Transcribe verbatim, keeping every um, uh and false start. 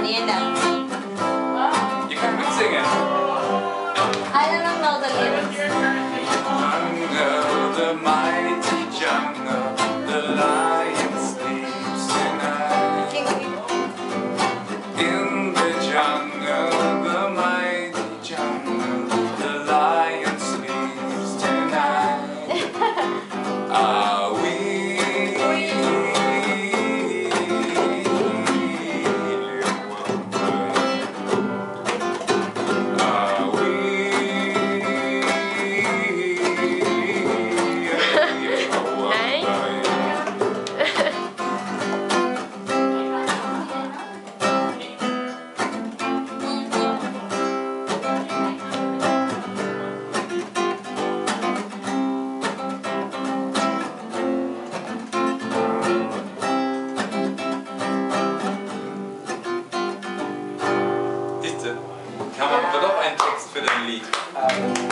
the end of. You can mitsingen. I don't know the lyrics. Jungle, the mighty jungle, the lion sleeps tonight. In the jungle, the mighty jungle, the lion sleeps tonight. Are we? Haben wir doch einen Text für dein Lied.